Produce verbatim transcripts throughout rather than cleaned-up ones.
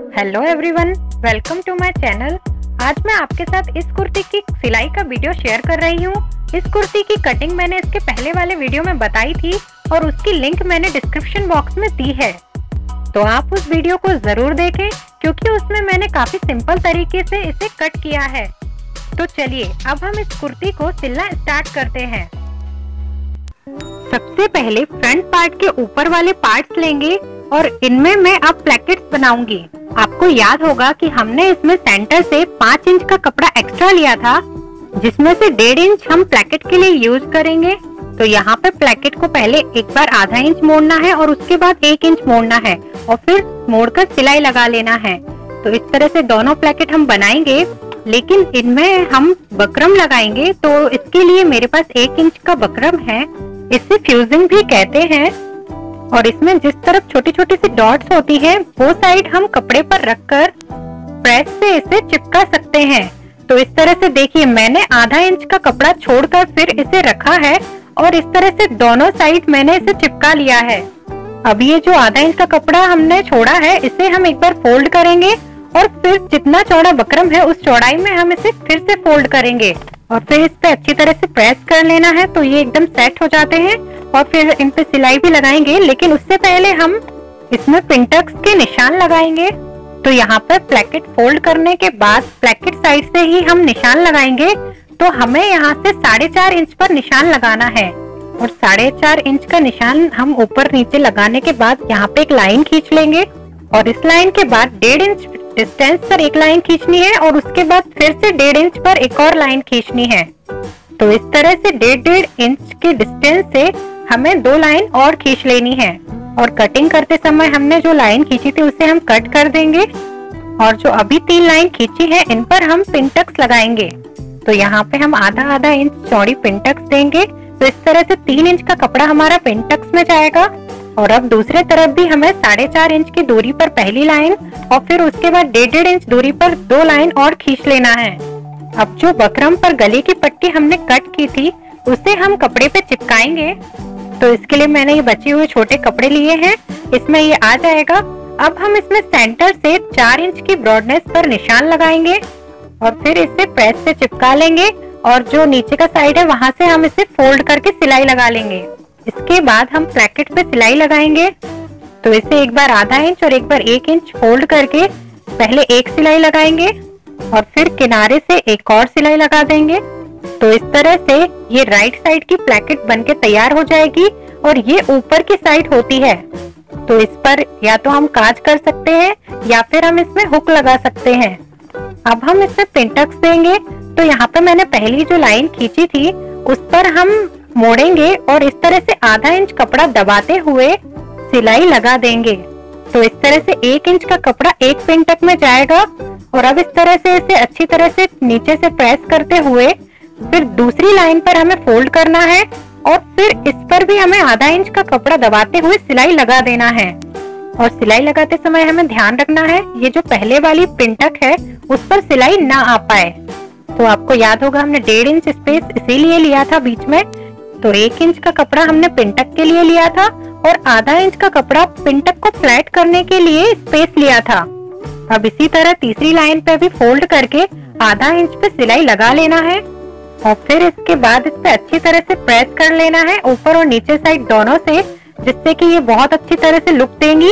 Hello everyone, welcome to my channel. आज मैं आपके साथ इस कुर्ती की सिलाई का वीडियो शेयर कर रही हूँ। इस कुर्ती की कटिंग मैंने इसके पहले वाले वीडियो में बताई थी और उसकी लिंक मैंने डिस्क्रिप्शन बॉक्स में दी है, तो आप उस वीडियो को जरूर देखें क्योंकि उसमें मैंने काफी सिंपल तरीके से इसे कट किया है। तो चलिए अब हम इस कुर्ती को सिलना स्टार्ट करते हैं। सबसे पहले फ्रंट पार्ट के ऊपर वाले पार्ट्स लेंगे और इनमें मैं अब प्लेकेट्स बनाऊंगी। आपको याद होगा कि हमने इसमें सेंटर से पाँच इंच का कपड़ा एक्स्ट्रा लिया था, जिसमें से डेढ़ इंच हम प्लेकेट के लिए यूज करेंगे। तो यहाँ पे प्लेकेट को पहले एक बार आधा इंच मोड़ना है और उसके बाद एक इंच मोड़ना है और फिर मोड़कर सिलाई लगा लेना है। तो इस तरह से दोनों प्लेकेट हम बनाएंगे, लेकिन इनमें हम बकरम लगाएंगे। तो इसके लिए मेरे पास एक इंच का बकरम है, इसे फ्यूजिंग भी कहते हैं। और इसमें जिस तरफ छोटी छोटी सी डॉट्स होती है वो साइड हम कपड़े पर रखकर प्रेस से इसे चिपका सकते हैं। तो इस तरह से देखिए, मैंने आधा इंच का कपड़ा छोड़कर फिर इसे रखा है और इस तरह से दोनों साइड मैंने इसे चिपका लिया है। अब ये जो आधा इंच का कपड़ा हमने छोड़ा है इसे हम एक बार फोल्ड करेंगे और फिर जितना चौड़ा बकरम है उस चौड़ाई में हम इसे फिर से फोल्ड करेंगे और फिर इस पे अच्छी तरह से प्रेस कर लेना है। तो ये एकदम सेट हो जाते हैं और फिर इन पे सिलाई भी लगाएंगे, लेकिन उससे पहले हम इसमें पिनटक्स के निशान लगाएंगे। तो यहाँ पर प्लेकेट फोल्ड करने के बाद प्लेकेट साइड से ही हम निशान लगाएंगे। तो हमें यहाँ से साढ़े चार इंच पर निशान लगाना है और साढ़े चार इंच का निशान हम ऊपर नीचे लगाने के बाद यहाँ पे एक लाइन खींच लेंगे और इस लाइन के बाद डेढ़ इंच डिस्टेंस पर एक लाइन खींचनी है और उसके बाद फिर से डेढ़ इंच पर एक और लाइन खींचनी है। तो इस तरह से डेढ़ डेढ़ इंच के डिस्टेंस से हमें दो लाइन और खींच लेनी है और कटिंग करते समय हमने जो लाइन खींची थी उसे हम कट कर देंगे और जो अभी तीन लाइन खींची है इन पर हम पिनटक्स लगाएंगे। तो यहाँ पे हम आधा आधा इंच चौड़ी पिनटक्स देंगे। तो इस तरह से तीन इंच का कपड़ा हमारा पिनटक्स में जाएगा और अब दूसरे तरफ भी हमें साढ़े चार इंच की दूरी पर पहली लाइन और फिर उसके बाद डेढ़ डेढ़ इंच दूरी पर दो लाइन और खींच लेना है। अब जो बकरम पर गले की पट्टी हमने कट की थी उसे हम कपड़े पे चिपकाएंगे। तो इसके लिए मैंने ये बचे हुए छोटे कपड़े लिए हैं, इसमें ये आ जाएगा। अब हम इसमें सेंटर से चार इंच की ब्रॉडनेस पर निशान लगाएंगे और फिर इसे प्रेस से चिपका लेंगे और जो नीचे का साइड है वहां से हम इसे फोल्ड करके सिलाई लगा लेंगे। इसके बाद हम प्लेकेट पे सिलाई लगाएंगे। तो इसे एक बार आधा इंच और एक बार एक इंच फोल्ड करके पहले एक सिलाई लगाएंगे और फिर किनारे से एक और सिलाई लगा देंगे। तो इस तरह से ये राइट साइड की प्लेकेट बनके तैयार हो जाएगी और ये ऊपर की साइड होती है। तो इस पर या तो हम काज कर सकते हैं या फिर हम इसमें हुक लगा सकते हैं। अब हम इसमें पिनटक्स देंगे। तो यहाँ पे मैंने पहली जो लाइन खींची थी उस पर हम मोड़ेंगे और इस तरह से आधा इंच कपड़ा दबाते हुए सिलाई लगा देंगे। तो इस तरह से एक इंच का कपड़ा एक पिनटक में जाएगा और अब इस तरह से इसे अच्छी तरह से नीचे से प्रेस करते हुए फिर दूसरी लाइन पर हमें फोल्ड करना है और फिर इस पर भी हमें आधा इंच का कपड़ा दबाते हुए सिलाई लगा देना है। और सिलाई लगाते समय हमें ध्यान रखना है ये जो पहले वाली पिनटक है उस पर सिलाई ना आ पाए। तो आपको याद होगा हमने डेढ़ इंच स्पेस इसीलिए लिया था बीच में। तो एक इंच का कपड़ा हमने पिनटक के लिए लिया था और आधा इंच का कपड़ा पिनटक को फ्लैट करने के लिए स्पेस लिया था। अब इसी तरह तीसरी लाइन पे भी फोल्ड करके आधा इंच पे सिलाई लगा लेना है और फिर इसके बाद इस पे अच्छी तरह से प्रेस कर लेना है ऊपर और नीचे साइड दोनों से, जिससे कि ये बहुत अच्छी तरह से लुक देंगी।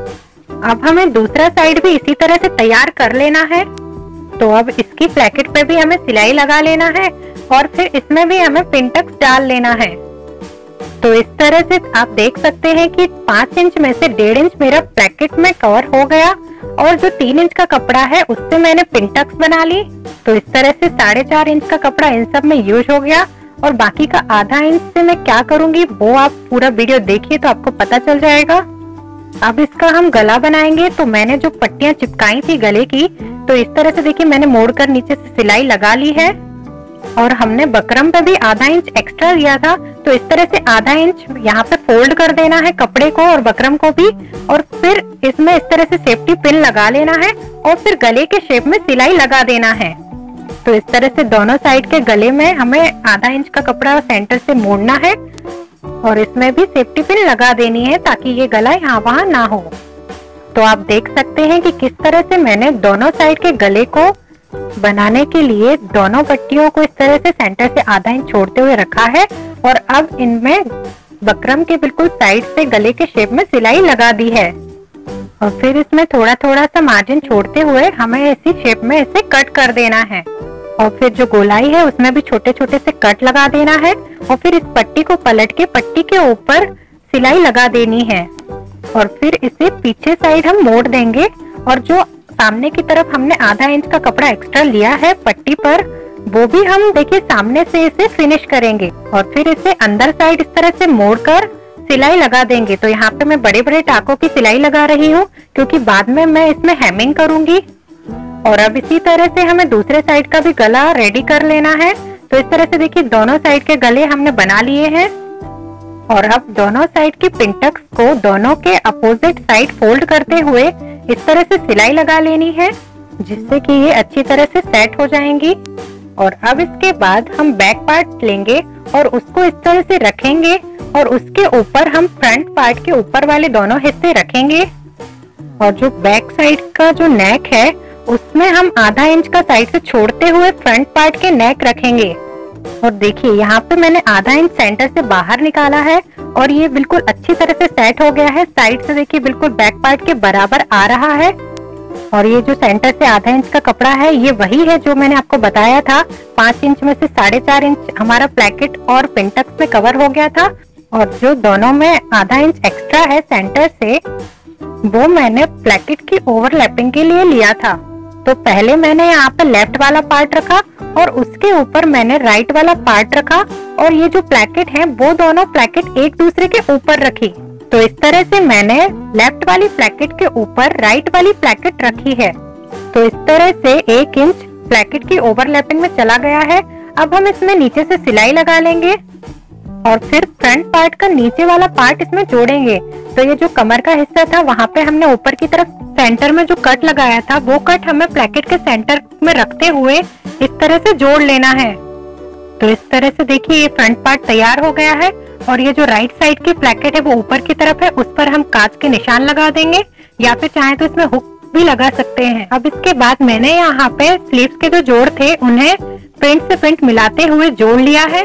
अब हमें दूसरा साइड भी इसी तरह से तैयार कर लेना है। तो अब इसकी प्लेकेट पे भी हमें सिलाई लगा लेना है और फिर इसमें भी हमें पिनटक्स डाल लेना है। तो इस तरह से आप देख सकते हैं कि पाँच इंच में से डेढ़ इंच मेरा प्लेकेट में कवर हो गया और जो तीन इंच का कपड़ा है उससे मैंने पिनटक्स बना ली। तो इस तरह से साढ़े चार इंच का कपड़ा इन सब में यूज हो गया और बाकी का आधा इंच से मैं क्या करूंगी वो आप पूरा वीडियो देखिए तो आपको पता चल जाएगा। अब इसका हम गला बनाएंगे। तो मैंने जो पट्टियां चिपकाई थी गले की, तो इस तरह से देखिए मैंने मोड़कर नीचे से सिलाई लगा ली है और हमने बकरम पे भी आधा इंच एक्स्ट्रा लिया था। तो इस तरह से आधा इंच यहाँ पे फोल्ड कर देना है कपड़े को और बकरम को भी और फिर इसमें इस तरह से सेफ्टी पिन लगा लेना है और फिर गले के शेप में सिलाई लगा देना है। तो इस तरह से दोनों साइड के गले में हमें आधा इंच का कपड़ा सेंटर से मोड़ना है और इसमें भी सेफ्टी पिन लगा देनी है ताकि ये गला यहाँ वहाँ ना हो। तो आप देख सकते हैं कि किस तरह से मैंने दोनों साइड के गले को बनाने के लिए दोनों पट्टियों को इस तरह से सेंटर से आधा इंच छोड़ते हुए रखा है और अब इनमें बकरम के बिल्कुल साइड से गले के शेप में सिलाई लगा दी है और फिर इसमें थोड़ा थोड़ा सा मार्जिन छोड़ते हुए हमें इसी शेप में इसे कट कर देना है और फिर जो गोलाई है उसमें भी छोटे छोटे से कट लगा देना है और फिर इस पट्टी को पलट के पट्टी के ऊपर सिलाई लगा देनी है और फिर इसे पीछे साइड हम मोड़ देंगे और जो सामने की तरफ हमने आधा इंच का कपड़ा एक्स्ट्रा लिया है पट्टी पर, वो भी हम देखिए सामने से इसे फिनिश करेंगे और फिर इसे अंदर साइड इस तरह से मोड़कर सिलाई लगा देंगे। तो यहाँ पे मैं बड़े बड़े टाकों की सिलाई लगा रही हूँ क्योंकि बाद में मैं इसमें हेमिंग करूंगी। और अब इसी तरह से हमें दूसरे साइड का भी गला रेडी कर लेना है। तो इस तरह से देखिए दोनों साइड के गले हमने बना लिए हैं और अब दोनों साइड की पिंटक्स को दोनों के अपोजिट साइड फोल्ड करते हुए इस तरह से सिलाई लगा लेनी है जिससे कि ये अच्छी तरह से सेट हो जाएंगी। और अब इसके बाद हम बैक पार्ट लेंगे और उसको इस तरह से रखेंगे और उसके ऊपर हम फ्रंट पार्ट के ऊपर वाले दोनों हिस्से रखेंगे और जो बैक साइड का जो नेक है उसमें हम आधा इंच का साइड से छोड़ते हुए फ्रंट पार्ट के नेक रखेंगे। और देखिए यहाँ पे मैंने आधा इंच सेंटर से बाहर निकाला है और ये बिल्कुल अच्छी तरह से सेट हो गया है। साइड से देखिए बिल्कुल बैक पार्ट के बराबर आ रहा है और ये जो सेंटर से आधा इंच का कपड़ा है ये वही है जो मैंने आपको बताया था। पांच इंच में से साढ़े चार इंच हमारा प्लेकेट और पिंटक्स में कवर हो गया था और जो दोनों में आधा इंच एक्स्ट्रा है सेंटर से वो मैंने प्लेकेट की ओवरलैपिंग के लिए लिया था। तो पहले मैंने यहाँ पे लेफ्ट वाला पार्ट रखा और उसके ऊपर मैंने राइट वाला पार्ट रखा और ये जो प्लेकेट है वो दोनों प्लेकेट एक दूसरे के ऊपर रखी। तो इस तरह से मैंने लेफ्ट वाली प्लेकेट के ऊपर राइट वाली प्लेकेट रखी है। तो इस तरह से एक इंच प्लेकेट की ओवरलैपिंग में चला गया है। अब हम इसमें नीचे से सिलाई लगा लेंगे और फिर फ्रंट पार्ट का नीचे वाला पार्ट इसमें जोड़ेंगे। तो ये जो कमर का हिस्सा था वहाँ पे हमने ऊपर की तरफ सेंटर में जो कट लगाया था वो कट हमें प्लेकेट के सेंटर में रखते हुए इस तरह से जोड़ लेना है। तो इस तरह से देखिए ये फ्रंट पार्ट तैयार हो गया है और ये जो राइट साइड की प्लेकेट है वो ऊपर की तरफ है, उस पर हम कांच के निशान लगा देंगे या फिर चाहे तो इसमें हुक भी लगा सकते हैं। अब इसके बाद मैंने यहाँ पे स्लीव्स के जो जोड़ थे उन्हें प्रिंट से प्रिंट मिलाते हुए जोड़ लिया है।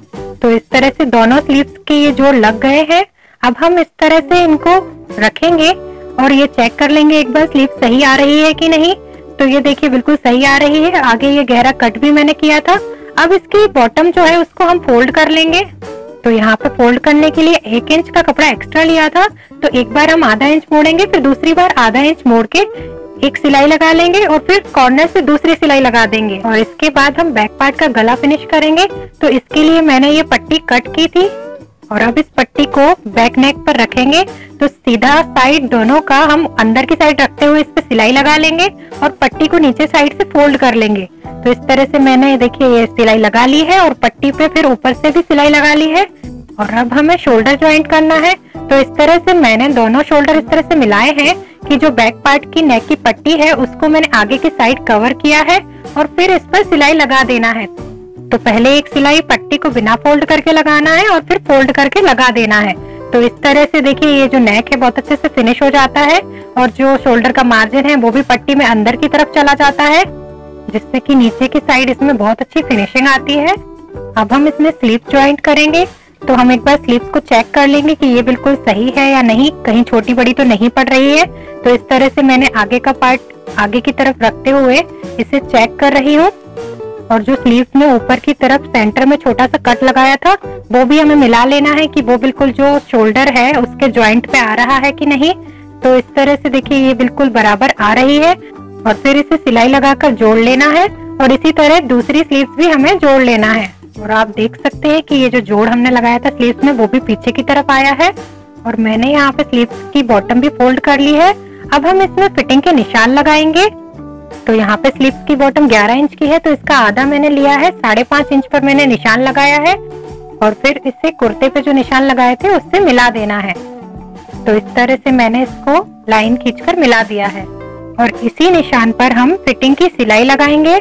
तो इस तरह से दोनों स्लीव्स के ये जोड़ लग गए हैं। अब हम इस तरह से इनको रखेंगे और ये चेक कर लेंगे एक बार स्लीव सही आ रही है कि नहीं। तो ये देखिए बिल्कुल सही आ रही है। आगे ये गहरा कट भी मैंने किया था। अब इसकी बॉटम जो है उसको हम फोल्ड कर लेंगे। तो यहाँ पे फोल्ड करने के लिए एक इंच का कपड़ा एक्स्ट्रा लिया था तो एक बार हम आधा इंच मोड़ेंगे, फिर दूसरी बार आधा इंच मोड़ के एक सिलाई लगा लेंगे और फिर कॉर्नर से दूसरी सिलाई लगा देंगे और इसके बाद हम बैक पार्ट का गला फिनिश करेंगे। तो इसके लिए मैंने ये पट्टी कट की थी और अब इस पट्टी को बैक नेक पर रखेंगे। तो सीधा साइड दोनों का हम अंदर की साइड रखते हुए इस पे सिलाई लगा लेंगे और पट्टी को नीचे साइड से फोल्ड कर लेंगे। तो इस तरह से मैंने देखिए ये सिलाई लगा ली है और पट्टी पे फिर ऊपर से भी सिलाई लगा ली है। और अब हमें शोल्डर ज्वाइंट करना है। तो इस तरह से मैंने दोनों शोल्डर इस तरह से मिलाए हैं कि जो बैक पार्ट की नेक की पट्टी है उसको मैंने आगे की साइड कवर किया है और फिर इस पर सिलाई लगा देना है। तो पहले एक सिलाई पट्टी को बिना फोल्ड करके लगाना है और फिर फोल्ड करके लगा देना है। तो इस तरह से देखिए ये जो नेक है बहुत अच्छे से फिनिश हो जाता है और जो शोल्डर का मार्जिन है वो भी पट्टी में अंदर की तरफ चला जाता है जिससे कि नीचे की साइड इसमें बहुत अच्छी फिनिशिंग आती है। अब हम इसमें स्लीव ज्वाइंट करेंगे। तो हम एक बार स्लीव्स को चेक कर लेंगे कि ये बिल्कुल सही है या नहीं, कहीं छोटी बड़ी तो नहीं पड़ रही है। तो इस तरह से मैंने आगे का पार्ट आगे की तरफ रखते हुए इसे चेक कर रही हूँ और जो स्लीव्स में ऊपर की तरफ सेंटर में छोटा सा कट लगाया था वो भी हमें मिला लेना है कि वो बिल्कुल जो शोल्डर है उसके ज्वाइंट पे आ रहा है कि नहीं। तो इस तरह से देखिए ये बिल्कुल बराबर आ रही है और फिर इसे सिलाई लगाकर जोड़ लेना है और इसी तरह दूसरी स्लीव्स भी हमें जोड़ लेना है। और आप देख सकते हैं कि ये जो जोड़ हमने लगाया था स्लीव्स में वो भी पीछे की तरफ आया है और मैंने यहाँ पे स्लीव्स की बॉटम भी फोल्ड कर ली है। अब हम इसमें फिटिंग के निशान लगाएंगे। तो यहाँ पे स्लीव्स की बॉटम ग्यारह इंच की है तो इसका आधा मैंने लिया है, साढ़े पांच इंच पर मैंने निशान लगाया है और फिर इससे कुर्ते पे जो निशान लगाए थे उससे मिला देना है। तो इस तरह से मैंने इसको लाइन खींचकर मिला दिया है और इसी निशान पर हम फिटिंग की सिलाई लगाएंगे।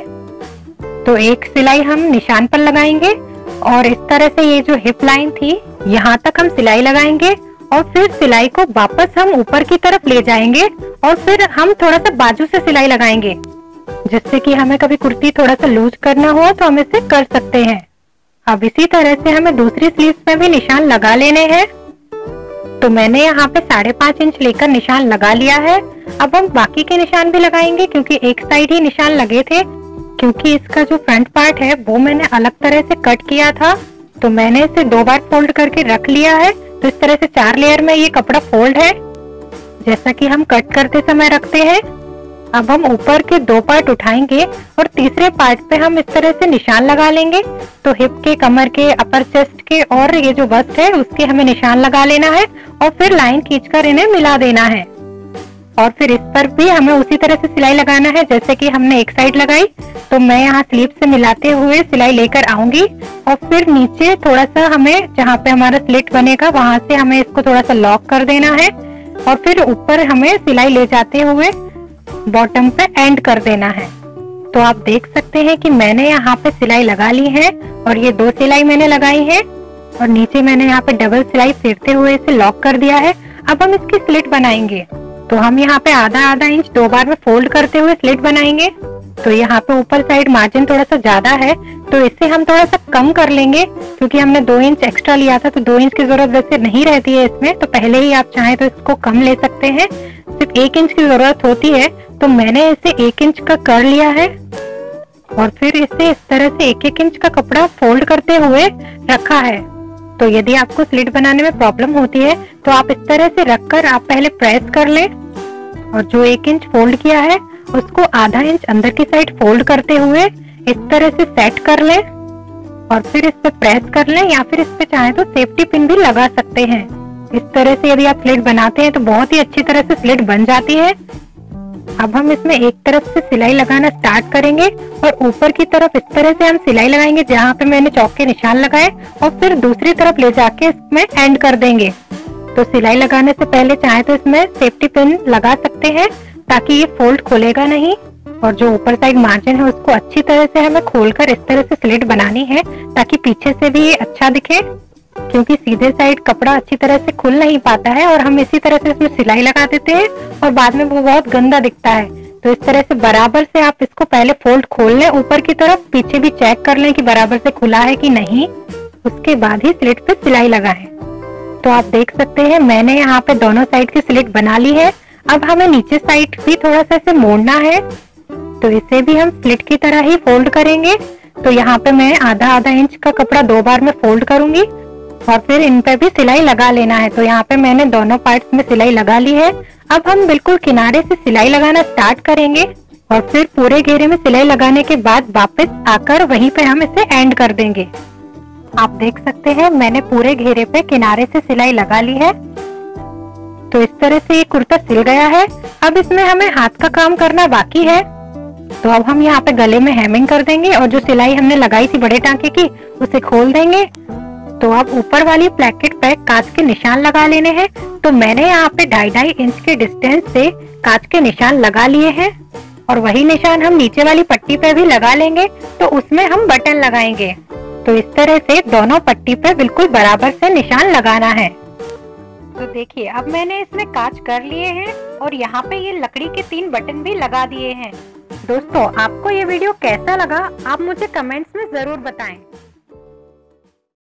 तो एक सिलाई हम निशान पर लगाएंगे और इस तरह से ये जो हिप लाइन थी यहाँ तक हम सिलाई लगाएंगे और फिर सिलाई को वापस हम ऊपर की तरफ ले जाएंगे और फिर हम थोड़ा सा बाजू से सिलाई लगाएंगे, जिससे कि हमें कभी कुर्ती थोड़ा सा लूज करना हो तो हम इसे कर सकते हैं। अब इसी तरह से हमें दूसरी स्लीव्स में भी निशान लगा लेने हैं। तो मैंने यहाँ पे साढ़े पांच इंच लेकर निशान लगा लिया है। अब हम बाकी के निशान भी लगाएंगे, क्योंकि एक साइड ही निशान लगे थे, क्योंकि इसका जो फ्रंट पार्ट है वो मैंने अलग तरह से कट किया था। तो मैंने इसे दो बार फोल्ड करके रख लिया है। तो इस तरह से चार लेयर में ये कपड़ा फोल्ड है, जैसा कि हम कट करते समय रखते हैं। अब हम ऊपर के दो पार्ट उठाएंगे और तीसरे पार्ट पे हम इस तरह से निशान लगा लेंगे। तो हिप के, कमर के, अपर चेस्ट के और ये जो बस्ट है उसके हमें निशान लगा लेना है और फिर लाइन खींचकर इन्हें मिला देना है। और फिर इस पर भी हमें उसी तरह से सिलाई लगाना है जैसे कि हमने एक साइड लगाई। तो मैं यहाँ स्लीव से मिलाते हुए सिलाई लेकर आऊंगी और फिर नीचे थोड़ा सा हमें, जहाँ पे हमारा स्लिट बनेगा वहां से हमें इसको थोड़ा सा लॉक कर देना है और फिर ऊपर हमें सिलाई ले जाते हुए बॉटम पे एंड कर देना है। तो आप देख सकते हैं कि मैंने यहाँ पे सिलाई लगा ली है और ये दो सिलाई मैंने लगाई है और नीचे मैंने यहाँ पे डबल सिलाई फेरते हुए इसे लॉक कर दिया है। अब हम इसकी स्लिट बनाएंगे। तो हम यहाँ पे आधा आधा इंच दो बार में फोल्ड करते हुए स्लिट बनाएंगे। तो यहाँ पे ऊपर साइड मार्जिन थोड़ा सा ज्यादा है, तो इसे हम थोड़ा सा कम कर लेंगे, क्योंकि हमने दो इंच एक्स्ट्रा लिया था। तो दो इंच की जरूरत वैसे नहीं रहती है इसमें, तो पहले ही आप चाहें तो इसको कम ले सकते हैं। सिर्फ एक इंच की जरूरत होती है, तो मैंने इसे एक इंच का कर लिया है और फिर इसे इस तरह से एक एक इंच का कपड़ा फोल्ड करते हुए रखा है। तो यदि आपको स्लिट बनाने में प्रॉब्लम होती है तो आप इस तरह से रखकर आप पहले प्रेस कर लें और जो एक इंच फोल्ड किया है उसको आधा इंच अंदर की साइड फोल्ड करते हुए इस तरह से सेट कर लें और फिर इस पे प्रेस कर लें, या फिर इस पे चाहे तो सेफ्टी पिन भी लगा सकते हैं। इस तरह से यदि आप स्लिट बनाते हैं तो बहुत ही अच्छी तरह से स्लिट बन जाती है। अब हम इसमें एक तरफ से सिलाई लगाना स्टार्ट करेंगे और ऊपर की तरफ इस तरह से हम सिलाई लगाएंगे जहाँ पे मैंने चौक के निशान लगाए और फिर दूसरी तरफ ले जाके इसमें एंड कर देंगे। तो सिलाई लगाने से पहले चाहे तो इसमें सेफ्टी पिन लगा सकते हैं ताकि ये फोल्ड खोलेगा नहीं, और जो ऊपर साइड मार्जिन है उसको अच्छी तरह से हमें खोलकर इस तरह से स्लिट बनानी है ताकि पीछे से भी ये अच्छा दिखे, क्योंकि सीधे साइड कपड़ा अच्छी तरह से खुल नहीं पाता है और हम इसी तरह से इसमें सिलाई लगा देते हैं और बाद में वो बहुत गंदा दिखता है। तो इस तरह से बराबर से आप इसको पहले फोल्ड खोल लें ऊपर की तरफ, पीछे भी चेक कर लें कि बराबर से खुला है कि नहीं, उसके बाद ही स्लिट पे सिलाई लगाएं। तो आप देख सकते हैं मैंने यहाँ पे दोनों साइड की स्लिट बना ली है। अब हमें नीचे साइड भी थोड़ा सा इसे मोड़ना है, तो इसे भी हम स्लिट की तरह ही फोल्ड करेंगे। तो यहाँ पे मैं आधा आधा इंच का कपड़ा दो बार में फोल्ड करूंगी और फिर इन पे भी सिलाई लगा लेना है। तो यहाँ पे मैंने दोनों पार्ट्स में सिलाई लगा ली है। अब हम बिल्कुल किनारे से सिलाई लगाना स्टार्ट करेंगे और फिर पूरे घेरे में सिलाई लगाने के बाद वापस आकर वहीं पे हम इसे एंड कर देंगे। आप देख सकते हैं मैंने पूरे घेरे पे किनारे से सिलाई लगा ली है। तो इस तरह से ये कुर्ता सिल गया है। अब इसमें हमें हाथ का काम करना बाकी है। तो अब हम यहाँ पे गले में हेमिंग कर देंगे और जो सिलाई हमने लगाई थी बड़े टांके की उसे खोल देंगे। तो अब ऊपर वाली प्लेकेट पे कांच के निशान लगा लेने हैं। तो मैंने यहाँ पे ढाई ढाई इंच के डिस्टेंस से कांच के निशान लगा लिए हैं और वही निशान हम नीचे वाली पट्टी पे भी लगा लेंगे। तो उसमें हम बटन लगाएंगे। तो इस तरह से दोनों पट्टी पे बिल्कुल बराबर से निशान लगाना है। तो देखिए अब मैंने इसमें कांच कर लिए हैं और यहाँ पे ये लकड़ी के तीन बटन भी लगा दिए हैं। दोस्तों आपको ये वीडियो कैसा लगा आप मुझे कमेंट्स में जरूर बताएं।